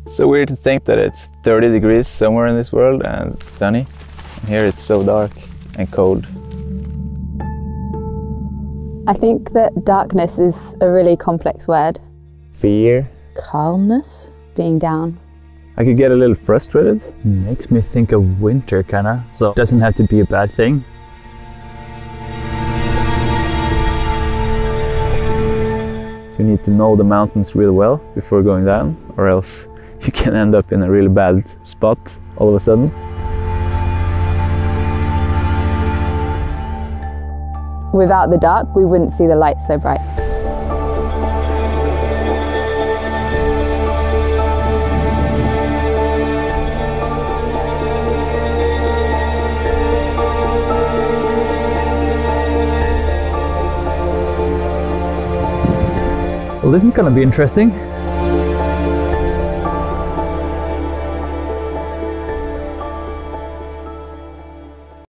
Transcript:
So weird to think that it's 30 degrees somewhere in this world and sunny. And here it's so dark and cold. I think that darkness is a really complex word. Fear. Calmness. Being down. I could get a little frustrated. Makes me think of winter, kinda. So it doesn't have to be a bad thing. So you need to know the mountains really well before going down, or else you can end up in a really bad spot all of a sudden. Without the dark, we wouldn't see the light so bright. Well, this is gonna be interesting.